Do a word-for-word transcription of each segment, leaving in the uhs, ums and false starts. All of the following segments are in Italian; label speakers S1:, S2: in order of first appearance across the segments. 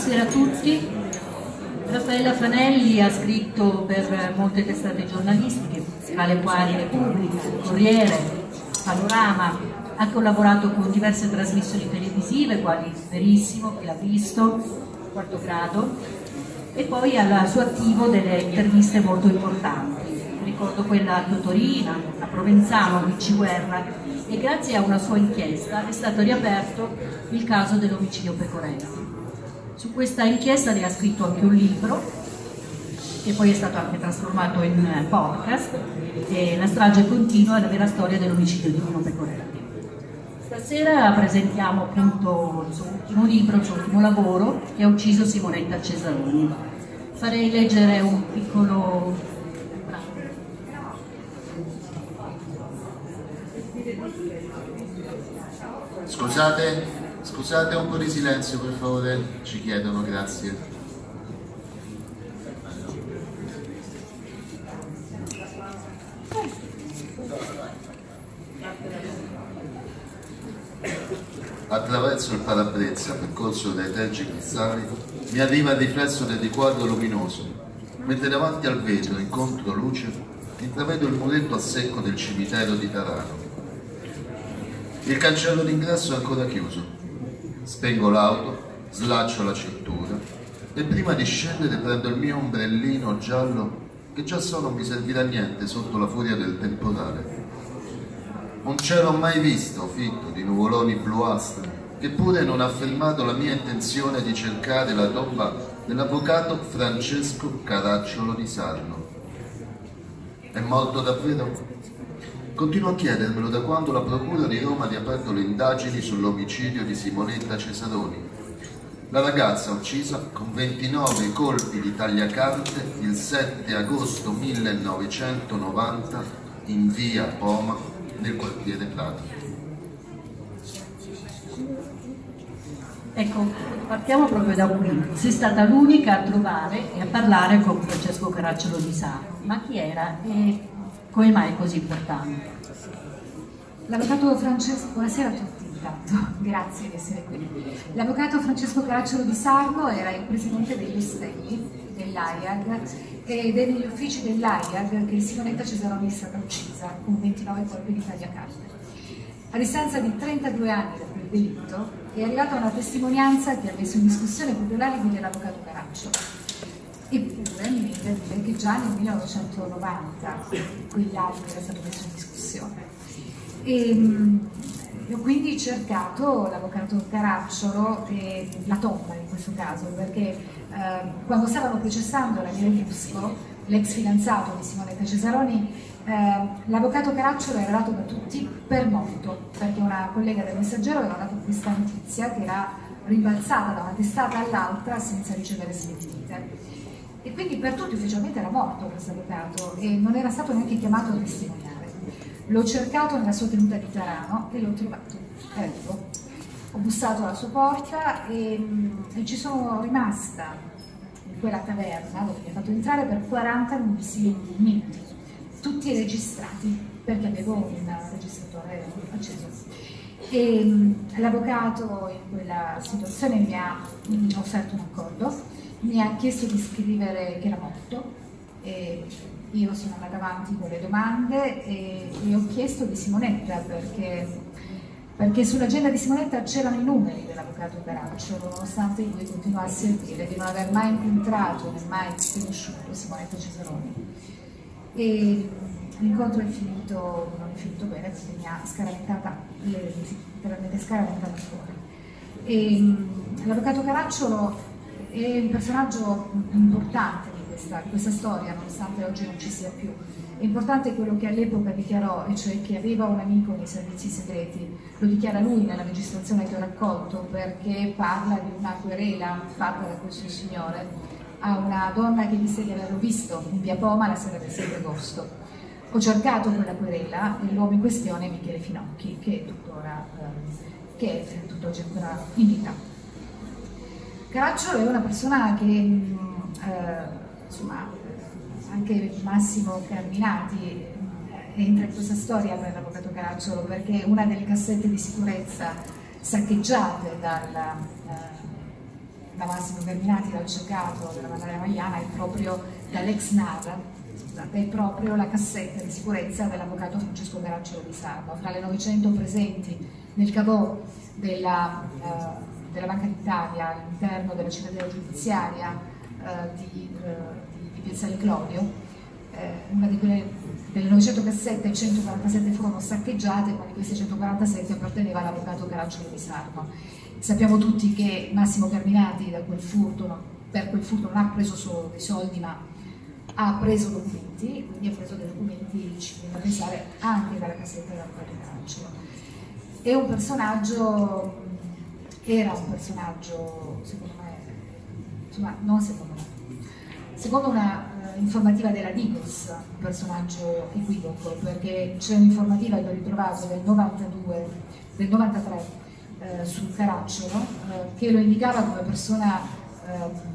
S1: Buonasera a tutti. Raffaella Fanelli ha scritto per molte testate giornalistiche, tra le quali Repubblica, Corriere, Panorama, ha collaborato con diverse trasmissioni televisive, quali Verissimo, Chi l'ha visto, Quarto Grado, e poi al suo attivo delle interviste molto importanti. Ricordo quella a Totorina, a Provenzano, a Vicci Guerra, e grazie a una sua inchiesta è stato riaperto il caso dell'omicidio Pecorella. Su questa inchiesta ne ha scritto anche un libro, che poi è stato anche trasformato in podcast, e La strage continua, la vera storia dell'omicidio di Nino Pecorella. Stasera presentiamo appunto il suo ultimo libro, il suo ultimo lavoro, che ha ucciso Simonetta Cesaroni. Farei leggere un piccolo brano.
S2: Scusate, scusate un po' di silenzio per favore, ci chiedono, grazie. Attraverso il parabrezza percorso dai tergi cristalli mi arriva il riflesso del riquadro luminoso, mentre davanti al vetro, in controluce, intravedo il muretto a secco del cimitero di Tarano. Il cancello d'ingresso è ancora chiuso. Spengo l'auto, slaccio la cintura e prima di scendere prendo il mio ombrellino giallo che già so non mi servirà a niente sotto la furia del temporale. Un cielo mai visto, fitto di nuvoloni bluastri, che pure non ha fermato la mia intenzione di cercare la tomba dell'avvocato Francesco Caracciolo di Sarno. È morto davvero? Continuo a chiedermelo da quando la Procura di Roma ha riaperto le indagini sull'omicidio di Simonetta Cesaroni, la ragazza uccisa con ventinove colpi di tagliacarte il sette agosto millenovecentonovanta in via Poma, nel quartiere Prato.
S1: Ecco, partiamo proprio da qui. Sei stata l'unica a trovare e a parlare con Francesco Caracciolo di Sarno. Ma chi era e come mai è così importante?
S3: L'avvocato Francesco, buonasera a tutti intanto, grazie di essere qui. L'avvocato Francesco Caracciolo di Sarno era il presidente degli Ostelli dell'A I A G ed è negli uffici dell'A I A G che Simonetta Cesaroni è stata uccisa con ventinove colpi di tagliacarte. A distanza di trentadue anni da quel delitto è arrivata una testimonianza che ha messo in discussione proprio l'alibi dell'avvocato Caracciolo. Eppure mi viene da dire che già nel millenovecentonovanta quell'alibi era stato messo in discussione. E, mh, ho quindi cercato l'avvocato Caracciolo e la tomba in questo caso, perché eh, quando stavano processando la Miele Fusco, l'ex fidanzato di Simonetta Cesaroni, eh, l'avvocato Caracciolo era dato da tutti per morto, perché una collega del Messaggero aveva dato questa notizia che era rimbalzata da una testata all'altra senza ricevere smentite. E quindi per tutti ufficialmente era morto questo avvocato e non era stato neanche chiamato a testimoniare. L'ho cercato nella sua tenuta di Tarano e l'ho trovato, è vivo. Ho bussato alla sua porta e, e ci sono rimasta in quella taverna dove mi ha fatto entrare per quaranta lunghissimi minuti, tutti registrati perché avevo un registratore acceso. E l'avvocato in quella situazione mi ha offerto un accordo, mi ha chiesto di scrivere che era morto e io sono andata avanti con le domande e, e ho chiesto di Simonetta perché, perché sull'agenda di Simonetta c'erano i numeri dell'avvocato Caracciolo, nonostante lui continuasse a dire di non aver mai incontrato né mai conosciuto Simonetta Cesaroni. E l'incontro è finito, non è finito bene perché mi ha scaraventata, letteralmente scaraventata fuori. L'avvocato Caracciolo è un personaggio importante di questa, di questa storia, nonostante oggi non ci sia più. È importante quello che all'epoca dichiarò, e cioè che aveva un amico nei servizi segreti. Lo dichiara lui nella registrazione che ho raccolto, perché parla di una querela fatta da questo signore a una donna che disse di averlo visto in via Poma la sera del sette agosto. Ho cercato quella querela e l'uomo in questione è Michele Finocchi, che è tuttora, eh, che è tutt'oggi ancora in vita. Caracciolo è una persona che, eh, insomma, anche Massimo Carminati eh, entra in questa storia per l'avvocato Caracciolo, perché una delle cassette di sicurezza saccheggiate dal, eh, da Massimo Carminati, dal cercato della banda della Magliana, è proprio dall'ex N A R, è proprio la cassetta di sicurezza dell'avvocato Francesco Caracciolo di Sarno. Fra le novecento presenti nel caveau della, eh, della Banca d'Italia all'interno della cittadella giudiziaria eh, di, eh, di, di Piazzale Clodio, eh, una di quelle, delle novecento cassette, centoquarantasette furono saccheggiate, ma di queste centoquarantasette apparteneva all'avvocato Caracciolo di Sarno. Sappiamo tutti che Massimo Carminati da quel furto, no, per quel furto non ha preso solo dei soldi, ma ha preso documenti, quindi ha preso dei documenti, ci viene a pensare, anche dalla cassetta dell'avvocato Caracciolo. È un personaggio, era un personaggio, secondo me, insomma, non secondo me, secondo una uh, informativa della Digos, un personaggio equivoco, perché c'è un'informativa che ho ritrovato del novantadue, del novantatré eh, sul Caracciolo, eh, che lo indicava come persona, eh,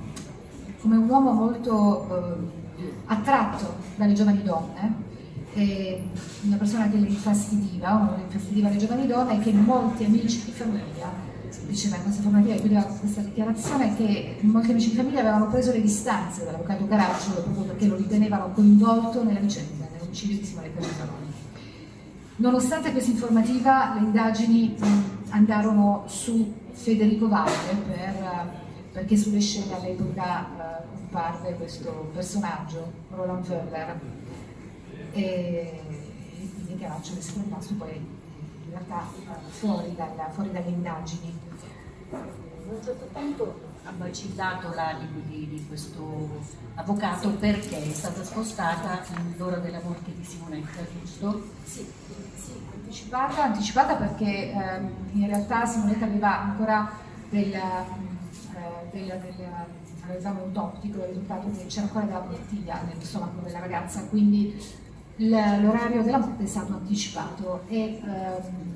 S3: come un uomo molto eh, attratto dalle giovani donne, e una persona che le infastidiva, uno che infastidiva le giovani donne, e che molti amici di famiglia, diceva in questa informativa, e chiudeva questa dichiarazione, che molti amici di famiglia avevano preso le distanze dall'avvocato Caracciolo proprio perché lo ritenevano coinvolto nella vicenda, nell'omicidio di Simone Caracciolo. Nonostante questa informativa, le indagini andarono su Federico Valle per, perché sulle scene all'epoca uh, comparve questo personaggio, Roland Wöller, e, e quindi Caracciolo è rimasto poi in realtà uh, fuori, dalla, fuori dalle indagini.
S1: A un certo punto ha citato la di, di questo avvocato perché è stata spostata l'ora della morte di Simonetta, giusto?
S3: Sì, sì, anticipata, anticipata perché ehm, in realtà Simonetta aveva ancora del, eh, del, del, avevamo un toptico, il risultato che c'era ancora della bottiglia nello stomaco della ragazza, quindi l'orario della morte è stato anticipato e, ehm,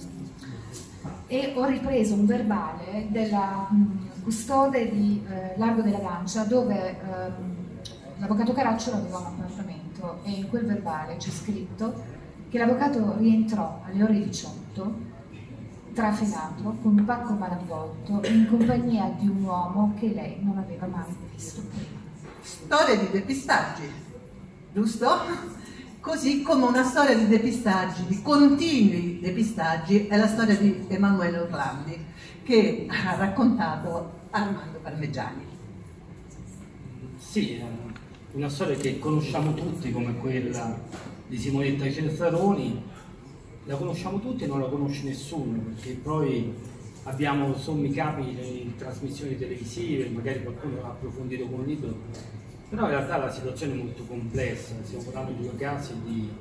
S3: e ho ripreso un verbale della mh, custode di eh, Largo della Gancia, dove ehm, l'avvocato Caracciolo aveva un appartamento, e in quel verbale c'è scritto che l'avvocato rientrò alle ore diciotto trafelato con un pacco malavvolto in compagnia di un uomo che lei non aveva mai visto prima.
S4: Storia di depistaggi, giusto? Così come una storia di depistaggi, di continui depistaggi, è la storia di Emanuele Orlandi, che ha raccontato Armando Parmigiani.
S5: Sì, una storia che conosciamo tutti come quella di Simonetta Cesaroni, la conosciamo tutti e non la conosce nessuno, perché poi abbiamo sommi capi in trasmissioni televisive, magari qualcuno ha approfondito con un libro, però in realtà la situazione è molto complessa, stiamo parlando di due casi di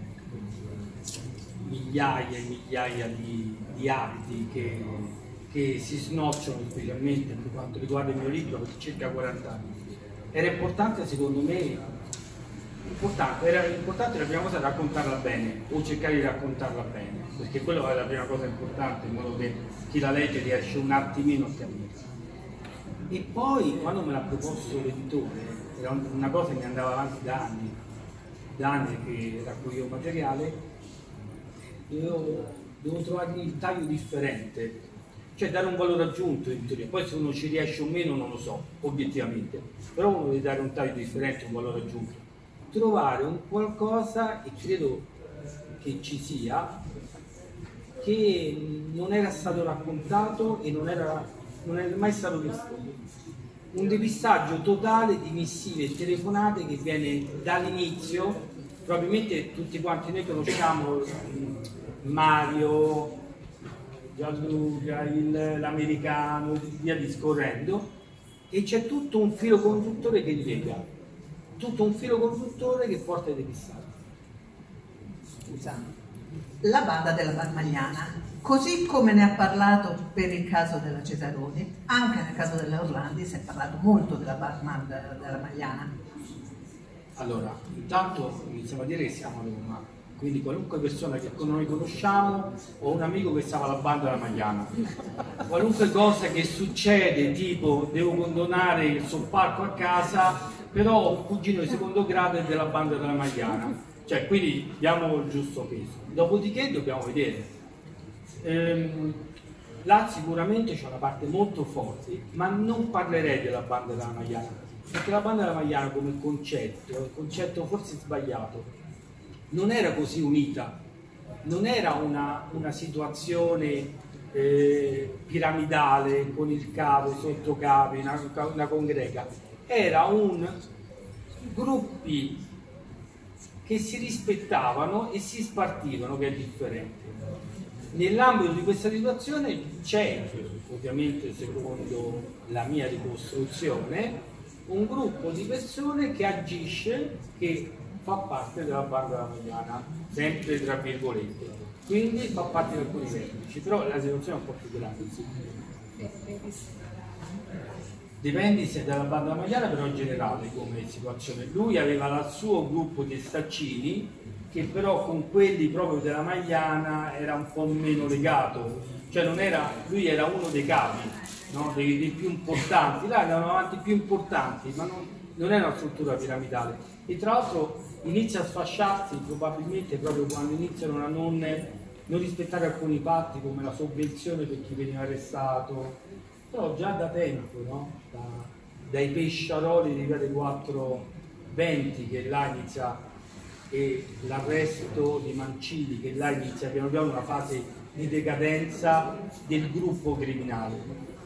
S5: migliaia e migliaia di, di abiti che, che si snocciolano, specialmente per quanto riguarda il mio libro, per circa quaranta anni. Era importante, secondo me, importante, era importante la prima cosa raccontarla bene, o cercare di raccontarla bene, perché quello è la prima cosa importante, in modo che chi la legge riesce un attimino a capire. E poi, quando me l'ha proposto l'editore, era una cosa che mi andava avanti da anni, da anni che raccoglievo materiale, dovevo, dovevo trovare un taglio differente, cioè dare un valore aggiunto in teoria. Poi se uno ci riesce o meno non lo so, obiettivamente, però uno deve dare un taglio differente, un valore aggiunto, trovare un qualcosa, e credo che ci sia, che non era stato raccontato e non era, non era mai stato visto. Un depistaggio totale di missive e telefonate che viene dall'inizio. Probabilmente tutti quanti noi conosciamo Mario, Gianluca, l'americano, via discorrendo, e c'è tutto un filo conduttore che lega, tutto un filo conduttore che porta ai depistaggi.
S4: Scusa, la banda della Parmigiana, così come ne ha parlato per il caso della Cesaroni, anche nel caso della Orlandi si è parlato molto della banda della Magliana.
S5: Allora, intanto iniziamo a dire che siamo a Roma, quindi qualunque persona che noi conosciamo, o un amico che stava alla banda della Magliana, qualunque cosa che succede, tipo devo condonare il sobbarco a casa, però ho un cugino di secondo grado e della banda della Magliana, cioè quindi diamo il giusto peso. Dopodiché dobbiamo vedere. Ehm, là sicuramente c'è una parte molto forte, ma non parlerei della banda della Magliana, perché la banda della Magliana come concetto, è un concetto forse sbagliato, non era così unita, non era una, una situazione eh, piramidale con il capo, i sottocapi, una, una congrega, era un gruppi che si rispettavano e si spartivano, che è differente. Nell'ambito di questa situazione c'è, ovviamente secondo la mia ricostruzione, un gruppo di persone che agisce, che fa parte della banda della Magliana, sempre tra virgolette, quindi fa parte di alcuni vertici, però la situazione è un po' più grande. Sì. Dipende se dalla banda della Magliana, però in generale come situazione. Lui aveva il suo gruppo di staccini, che però con quelli proprio della Magliana era un po' meno legato, cioè non era, lui era uno dei capi, no? dei, dei più importanti, là erano avanti più importanti, ma non, non è una struttura piramidale. E tra l'altro inizia a sfasciarsi probabilmente proprio quando iniziano a non, non rispettare alcuni patti, come la sovvenzione per chi veniva arrestato, però già da tempo, no? da, dai pesciaroli di Via dei Quattro Venti, che là inizia, e l'arresto di Mancini, che là inizia piano piano una fase di decadenza del gruppo criminale.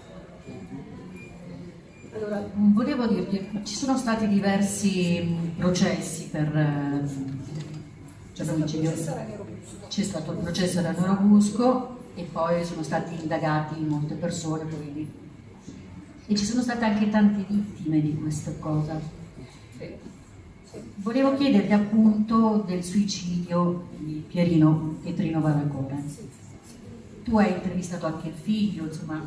S1: Allora, volevo dirvi, ci sono stati diversi processi per cioè c'è stato il processo da Norobusco e poi sono stati indagati molte persone, quindi. E ci sono state anche tante vittime di questa cosa. Volevo chiederti appunto del suicidio di Pierino Pietrino Valacore. Tu hai intervistato anche il figlio, insomma,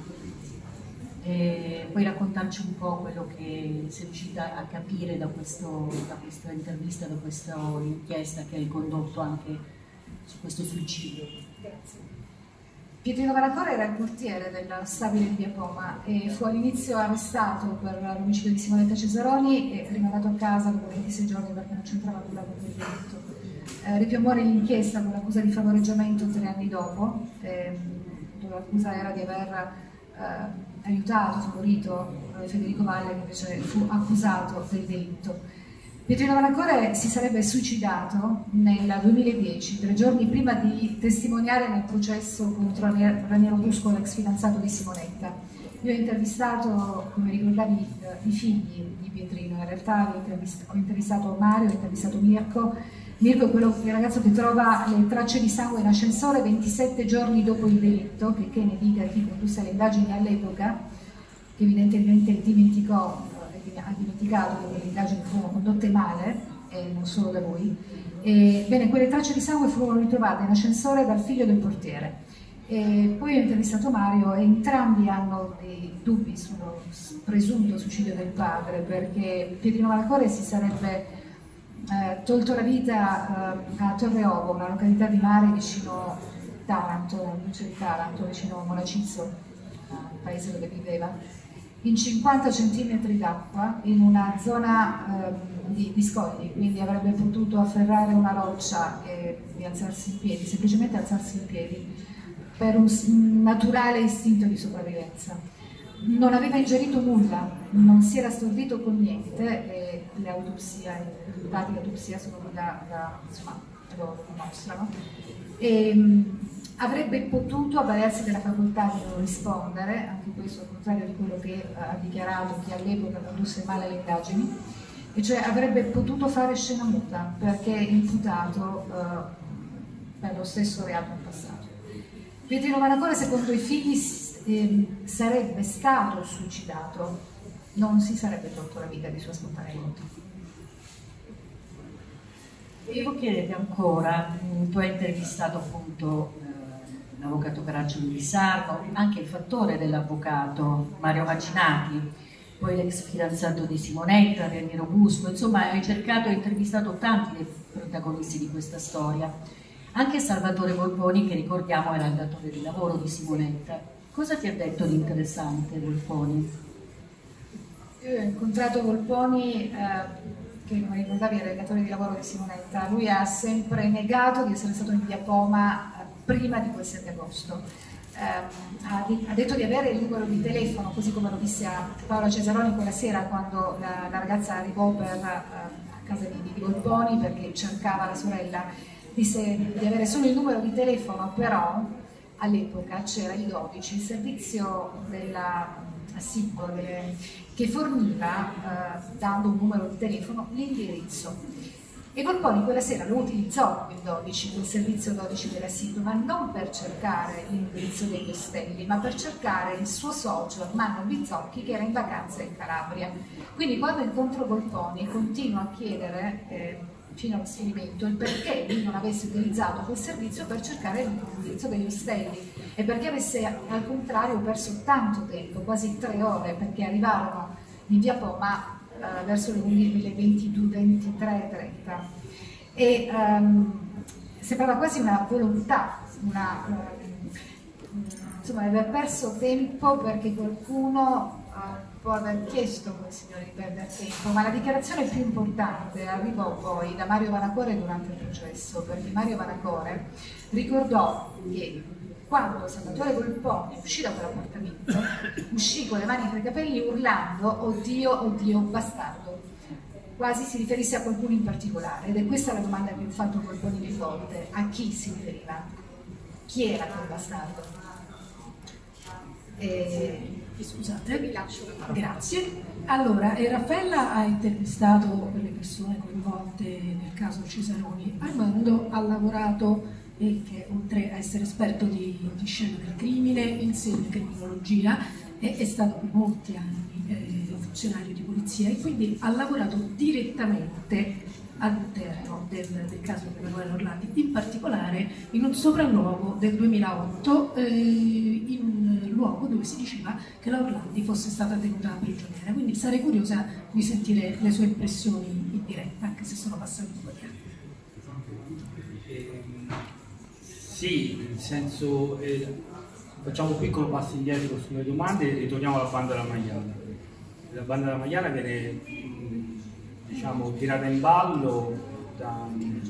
S1: e puoi raccontarci un po' quello che sei riuscita a capire da, questo, da questa intervista, da questa inchiesta che hai condotto anche su questo suicidio?
S3: Grazie. Pietrino Valacore era il portiere del stabile di Via Poma e fu all'inizio arrestato per l'omicidio di Simonetta Cesaroni e rimandato a casa dopo ventisei giorni perché non c'entrava nulla con il delitto. Eh, ripiù muore l'inchiesta con l'accusa di favoreggiamento tre anni dopo, eh, dove l'accusa era di aver eh, aiutato, favorito eh, Federico Valle, che invece fu accusato del delitto. Pietrino Valacore si sarebbe suicidato nel duemiladieci, tre giorni prima di testimoniare nel processo contro Raniero Busco, l'ex fidanzato di Simonetta. Io ho intervistato, come ricordavi, i figli di Pietrino, in realtà ho intervistato Mario, ho intervistato Mirko. Mirko è quello, il ragazzo che trova le tracce di sangue in ascensore ventisette giorni dopo il delitto, che, che ne dica chi condusse le indagini all'epoca, che evidentemente dimenticò. Ha dimenticato che le indagini furono condotte male e non solo da lui. E, bene, quelle tracce di sangue furono ritrovate in ascensore dal figlio del portiere. E poi ho intervistato Mario e entrambi hanno dei dubbi sullo presunto suicidio del padre, perché Pietrino Valacore si sarebbe eh, tolto la vita eh, a Torreovo, una località di mare vicino Taranto, nella provincia di Taranto, vicino a Monacizzo, il paese dove viveva, in cinquanta centimetri d'acqua, in una zona eh, di, di scogli, quindi avrebbe potuto afferrare una roccia e, e alzarsi in piedi, semplicemente alzarsi in piedi, per un, un naturale istinto di sopravvivenza. Non aveva ingerito nulla, non si era stordito con niente, e le autopsie, i risultati dell'autopsia sono da, da, insomma, lo dimostrano. E, avrebbe potuto avvalersi della facoltà di non rispondere, anche questo al contrario di quello che ha dichiarato chi all'epoca condusse male le indagini, e cioè avrebbe potuto fare scena muta perché imputato eh, per lo stesso reato in passato. Pietrino Valacore, secondo i figli, eh, sarebbe stato suicidato, non si sarebbe tolto la vita di sua spontanea volontà.
S1: Volevo chiederti ancora, tu hai intervistato appunto l'avvocato Caracciolo di Sarno, anche il fattore dell'avvocato Mario Macinati, poi l'ex fidanzato di Simonetta, Raniero Busco, insomma hai cercato e intervistato tanti dei protagonisti di questa storia, anche Salvatore Volponi, che ricordiamo era il datore di lavoro di Simonetta. Cosa ti ha detto di interessante Volponi?
S3: Io ho incontrato Volponi, eh, che come ricordavi era il datore di lavoro di Simonetta. Lui ha sempre negato di essere stato in Via Poma prima di quel sette agosto, ha detto di avere il numero di telefono, così come lo disse a Paola Cesaroni quella sera quando la, la ragazza arrivò per, a casa di, di Golponi perché cercava la sorella, disse di avere solo il numero di telefono, però all'epoca c'era il dodici, il servizio della S I P che forniva, eh, dando un numero di telefono, l'indirizzo. E Golponi quella sera lo utilizzò il dodici, il servizio dodici della S I P, ma non per cercare l'indirizzo degli Ostelli, ma per cercare il suo socio Manno Bizzocchi che era in vacanza in Calabria. Quindi quando incontro Golponi continuo a chiedere, eh, fino allo sfinimento, il perché lui non avesse utilizzato quel servizio per cercare l'indirizzo degli Ostelli e perché avesse al contrario perso tanto tempo, quasi tre ore, perché arrivarono in via Poma Uh, verso le ventidue, ventitré, trenta e um, sembrava quasi una volontà, una, uh, insomma, di aver perso tempo perché qualcuno uh, può aver chiesto a quel signore di perdere tempo, ma la dichiarazione più importante arrivò poi da Mario Vanacore durante il processo, perché Mario Vanacore ricordò che quando Salvatore Golponi uscì da quell'appartamento, uscì con le mani tra i capelli urlando oddio, oddio, bastardo, quasi si riferisse a qualcuno in particolare, ed è questa la domanda che ho fatto Golponi più volte: a chi si riferiva? Chi era quel bastardo? E...
S6: Scusate, vi lascio la parola. Grazie. Allora, eh, Raffaella ha intervistato le persone coinvolte nel caso Cesaroni. Armando ha lavorato e che oltre a essere esperto di, di scena del crimine insegna criminologia e è stato per molti anni eh, funzionario di polizia e quindi ha lavorato direttamente all'interno del, del caso di Emanuele Orlandi, in particolare in un sopralluogo del duemilaotto, eh, in un luogo dove si diceva che la Orlandi fosse stata tenuta prigioniera, quindi sarei curiosa di sentire le sue impressioni in diretta, anche se sono passati un po' di anni.
S5: Sì, nel senso, eh, facciamo un piccolo passo indietro sulle domande e ritorniamo alla banda della Maiala. La banda della Maiala viene mh, diciamo, tirata in ballo da,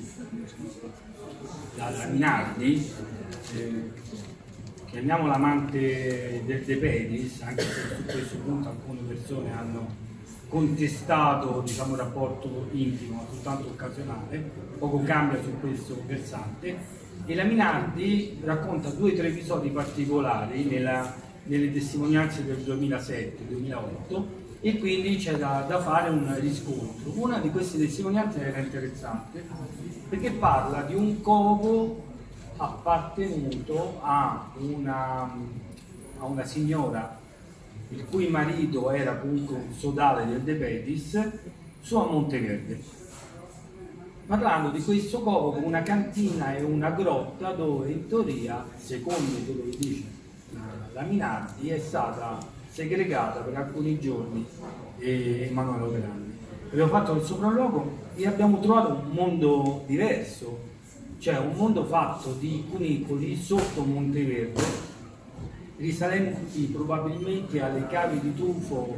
S5: da, da Minardi, eh, chiamiamo l'amante del De Pedis, anche se su questo punto alcune persone hanno contestato, diciamo, un rapporto intimo, ma soltanto occasionale, poco cambia su questo versante. E la Minardi racconta due o tre episodi particolari nella, nelle testimonianze del duemilasette duemilaotto e quindi c'è da, da fare un riscontro. Una di queste testimonianze era interessante perché parla di un covo appartenuto a una, a una signora il cui marito era comunque un sodale del De Pedis su a Monteverde, parlando di questo covo come una cantina e una grotta dove in teoria, secondo quello che dice la Minardi, è stata segregata per alcuni giorni Emanuele Orlandi. Abbiamo fatto il sopralluogo e abbiamo trovato un mondo diverso, cioè un mondo fatto di cunicoli sotto Monteverde, risalenti probabilmente alle cavi di tufo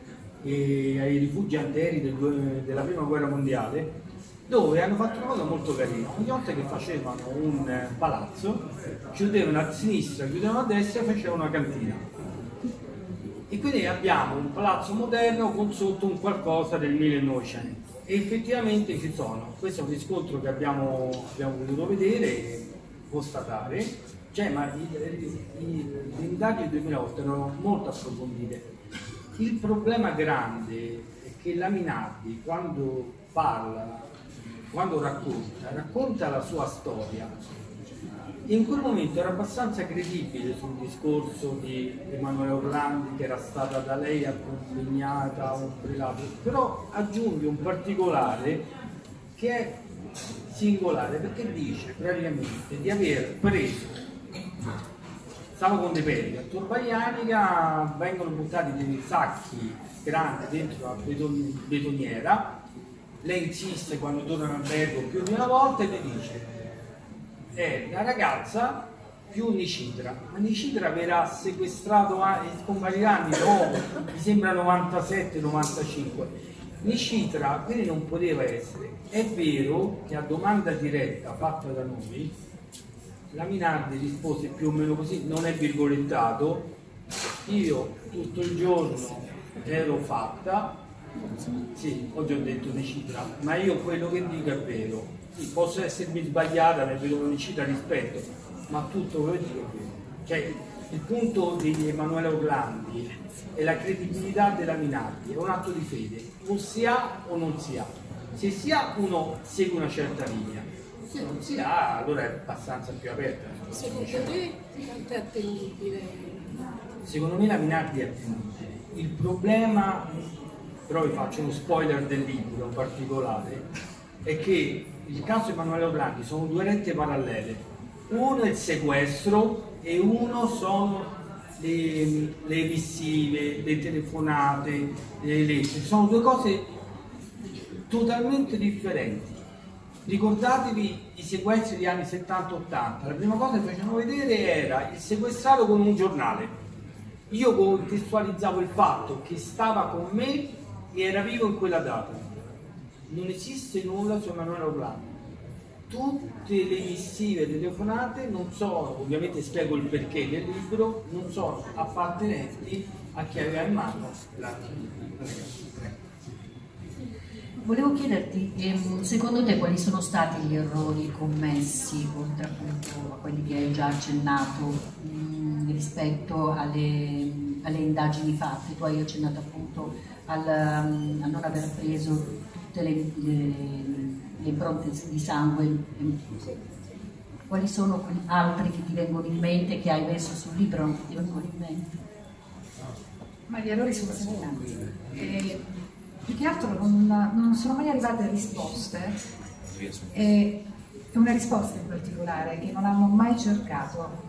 S5: e ai rifugi anteri del, della prima guerra mondiale, dove hanno fatto una cosa molto carina. Ogni volta che facevano un palazzo, chiudevano a sinistra, chiudevano a destra e facevano una cantina. E quindi abbiamo un palazzo moderno con sotto un qualcosa del millenovecento. E effettivamente ci sono. Questo è un riscontro che abbiamo, abbiamo voluto vedere e constatare. Cioè, ma i, i, le indagini del duemilaotto erano molto approfondite. Il problema grande è che la Minardi, quando parla, quando racconta, racconta la sua storia, in quel momento era abbastanza credibile sul discorso di Emanuele Orlandi, che era stata da lei accompagnata a un prelato, però aggiunge un particolare che è singolare, perché dice praticamente di aver preso, stava con De Pedis, a Torvaianica vengono buttati dei sacchi grandi dentro la beton betoniera. Lei insiste quando torna in albergo più di una volta e le dice è la ragazza più Nicitra, ma Nicitra verrà sequestrato e scomparirà anni dopo, mi sembra novantasette novantacinque. Nicitra quindi non poteva essere. È vero che a domanda diretta fatta da noi La Minardi rispose più o meno così, non è virgolettato, io tutto il giorno ero fatta, sì, oggi ho detto di cifra, ma io quello che dico è vero, sì, posso essermi sbagliata nel vedo di cifra rispetto, ma tutto quello che dico è vero. Cioè, il punto di Emanuele Orlandi è la credibilità della Minardi, è un atto di fede, o si ha o non si ha. Se si ha, uno segue una certa linea, se non si ha allora è abbastanza più aperta.
S6: Secondo te quanto è attendibile?
S5: Secondo me la Minardi è attendibile. Il problema, però vi faccio uno spoiler del libro in particolare, è che il caso Emanuele Orlandi sono due rette parallele. Uno è il sequestro e uno sono le, le missive, le telefonate, le lettere. Sono due cose totalmente differenti. Ricordatevi i sequestri degli anni settanta ottanta, la prima cosa che facevano vedere era il sequestrato con un giornale. Io contestualizzavo il fatto che stava con me e era vivo in quella data. Non esiste nulla su Emanuele Orlandi. Tutte le missive telefonate non sono, ovviamente spiego il perché nel libro, non sono appartenenti a chi aveva in mano la ragazza.
S1: Volevo chiederti, ehm, secondo te quali sono stati gli errori commessi, oltre appunto a quelli che hai già accennato, mh, rispetto alle, alle indagini fatte? Tu hai accennato appunto al, um, a non aver preso tutte le, le, le impronte di sangue. Quali sono altri che ti vengono in mente, che hai messo sul libro, non ti vengono in mente?
S3: Ma gli errori sono sempre tanti. E più che altro non, non sono mai arrivate risposte, e una risposta in particolare che non hanno mai cercato,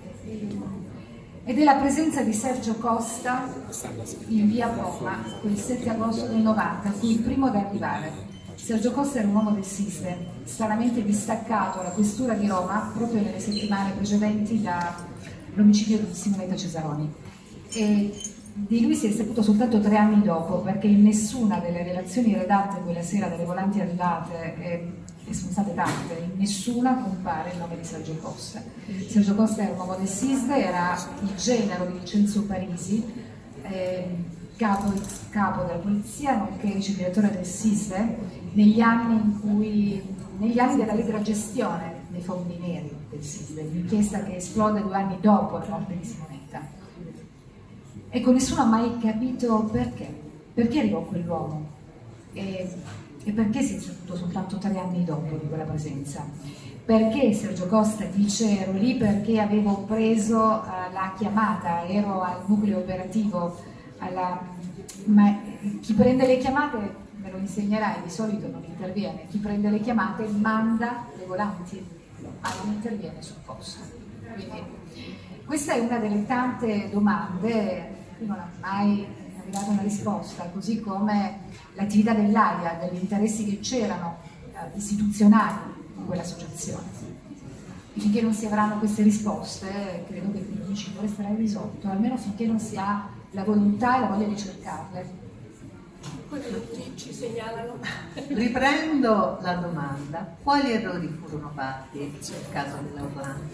S3: ed è la presenza di Sergio Costa in via Poma quel sette agosto del novanta, fu il primo ad arrivare. Sergio Costa era un uomo del SISDE, stranamente distaccato alla questura di Roma proprio nelle settimane precedenti dall'omicidio di Simonetta Cesaroni. E di lui si è saputo soltanto tre anni dopo, perché in nessuna delle relazioni redatte quella sera dalle volanti arrivate, e, e sono state tante, in nessuna compare il nome di Sergio Costa. Sergio Costa era un uomo del SISDE, era il genero di Vincenzo Parisi, eh, capo, capo della polizia, nonché vice direttore del SISDE, negli anni in cui, negli anni della allegra gestione dei fondi neri del SISDE, l'inchiesta che esplode due anni dopo la morte di Simonetta. Ecco, nessuno ha mai capito perché, perché arrivò quell'uomo e, e perché si è saputo soltanto tre anni dopo di quella presenza. Perché Sergio Costa dice ero lì perché avevo preso uh, la chiamata, ero al nucleo operativo, alla... ma chi prende le chiamate, me lo insegnerai, di solito non interviene, chi prende le chiamate manda le volanti, ma non interviene sul posto. Quindi questa è una delle tante domande non ha mai arrivato una risposta, così come l'attività dell'AIA, degli interessi che c'erano eh, istituzionali in quell'associazione. Finché non si avranno queste risposte, credo che il principio resterà irrisolto, almeno finché non si ha la volontà e la voglia di cercarle.
S6: Quello che ci segnalano.
S4: Riprendo la domanda: quali errori furono fatti nel caso dell'Orlandi?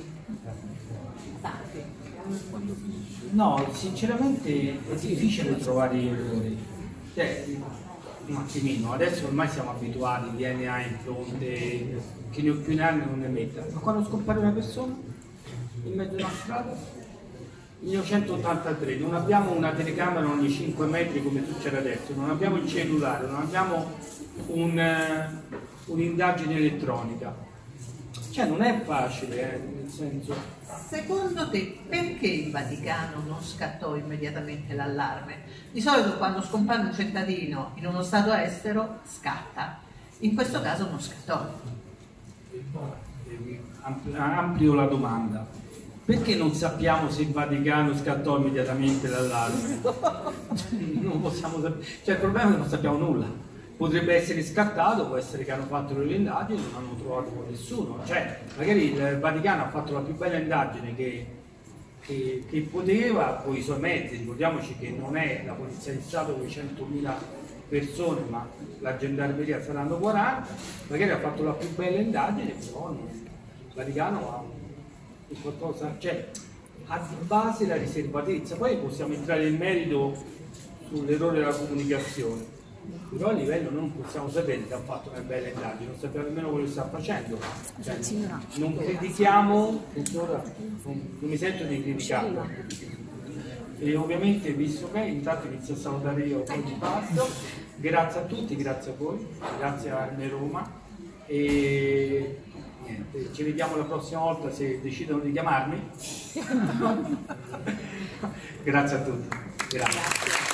S4: Tanti.
S5: No, sinceramente è difficile trovare gli errori. Cioè, un attimino, adesso ormai siamo abituati, D N A in fronte, chi ne più ne ha non ne metta. Ma quando scompare una persona in mezzo a una strada, millenovecentottantatré, non abbiamo una telecamera ogni cinque metri come succede adesso, non abbiamo il cellulare, non abbiamo un, un'indagine elettronica. Cioè non è facile, eh, nel senso...
S4: Secondo te perché il Vaticano non scattò immediatamente l'allarme? Di solito quando scompare un cittadino in uno stato estero scatta, in questo caso non scattò.
S5: Amplio la domanda: perché non sappiamo se il Vaticano scattò immediatamente l'allarme? Non possiamo sapere, cioè il problema è che non sappiamo nulla. Potrebbe essere scattato, può essere che hanno fatto le indagini e non hanno trovato nessuno. Cioè, magari il Vaticano ha fatto la più bella indagine che, che, che poteva, con i suoi mezzi. Ricordiamoci che non è la Polizia di Stato con centomila persone, ma la gendarmeria saranno quaranta. Magari ha fatto la più bella indagine, però non, il Vaticano ha è qualcosa, cioè ha di base la riservatezza, poi possiamo entrare nel merito sull'errore della comunicazione, però a livello non possiamo sapere che ha fatto una bella indagine, non sappiamo nemmeno quello che sta facendo, cioè, non critichiamo, tuttora, non, non mi sento di criticarlo. E ovviamente, visto che intanto inizio a salutare io oggi passo, grazie a tutti, grazie a voi, grazie a Arme Roma e niente, ci vediamo la prossima volta se decidono di chiamarmi. Grazie a tutti. Grazie.